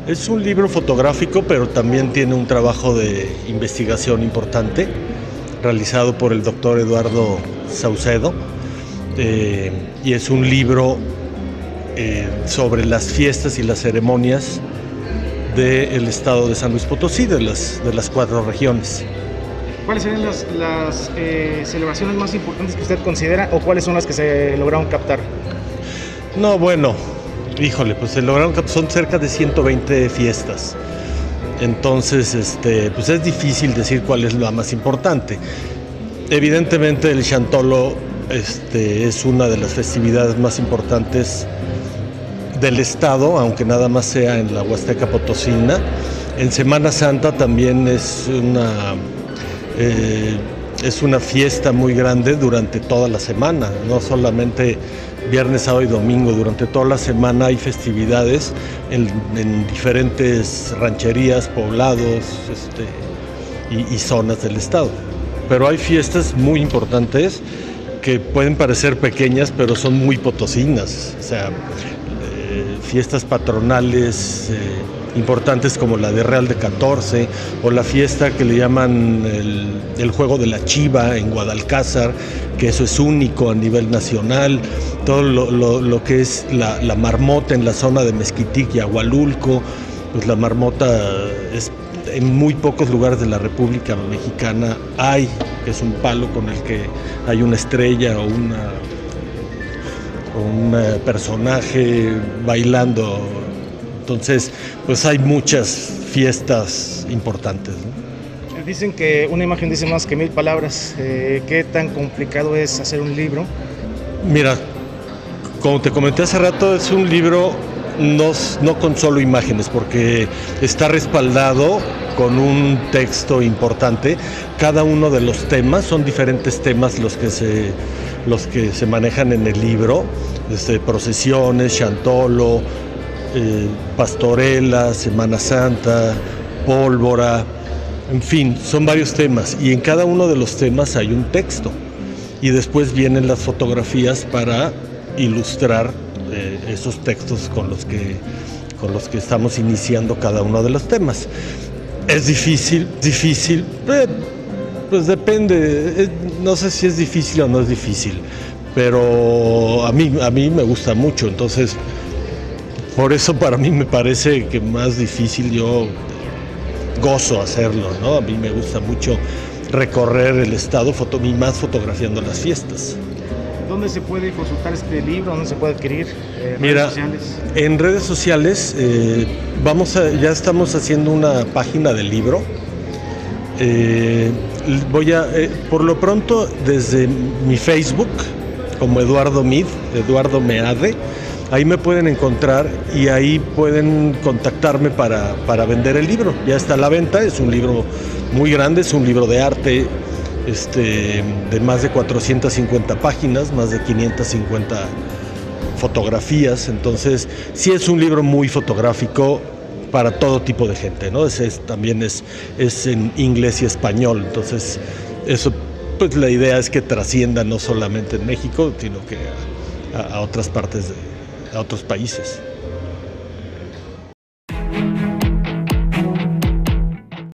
Es un libro fotográfico, pero también tiene un trabajo de investigación importante, realizado por el doctor Eduardo Saucedo, y es un libro sobre las fiestas y las ceremonias del estado de San Luis Potosí, de las 4 regiones. ¿Cuáles serían las celebraciones más importantes que usted considera o cuáles son las que se lograron captar? No, bueno, híjole, pues se lograron, son cerca de 120 fiestas. Entonces, pues es difícil decir cuál es la más importante. Evidentemente el Chantolo es una de las festividades más importantes del estado, aunque nada más sea en la Huasteca Potosina. En Semana Santa también es una fiesta muy grande durante toda la semana, no solamente viernes, sábado y domingo. Durante toda la semana hay festividades en diferentes rancherías, poblados y zonas del estado. Pero hay fiestas muy importantes que pueden parecer pequeñas, pero son muy potosinas. O sea, fiestas patronales importantes como la de Real de 14 o la fiesta que le llaman el Juego de la Chiva en Guadalcázar, que eso es único a nivel nacional. Todo lo que es la marmota en la zona de Mezquitic y Agualulco, pues la marmota es en muy pocos lugares de la República Mexicana hay, que es un palo con el que hay una estrella o un personaje bailando. Entonces, pues hay muchas fiestas importantes, ¿no? Dicen que una imagen dice más que 1000 palabras. ¿Qué tan complicado es hacer un libro? Mira, como te comenté hace rato, es un libro no con solo imágenes, porque está respaldado con un texto importante. Cada uno de los temas, son diferentes temas los que se manejan en el libro, procesiones, chantolo, pastorela, Semana Santa, pólvora, en fin, son varios temas y en cada uno de los temas hay un texto y después vienen las fotografías para ilustrar esos textos con los que estamos iniciando cada uno de los temas. Es difícil, pues depende, no sé si es difícil o no es difícil, pero a mí me gusta mucho, entonces por eso para mí me parece que más difícil, yo gozo hacerlo, ¿no? A mí me gusta mucho recorrer el estado y más fotografiando las fiestas. ¿Dónde se puede consultar este libro? ¿Dónde se puede adquirir? Mira, ¿redes sociales? En redes sociales ya estamos haciendo una página del libro. Por lo pronto, desde mi Facebook, como Eduardo Meade, ahí me pueden encontrar y ahí pueden contactarme para vender el libro. Ya está a la venta, es un libro muy grande, es un libro de arte de más de 450 páginas, más de 550 fotografías. Entonces, sí es un libro muy fotográfico para todo tipo de gente, ¿no? También es en inglés y español, entonces eso, pues la idea es que trascienda no solamente en México, sino que a otras partes, a otros países.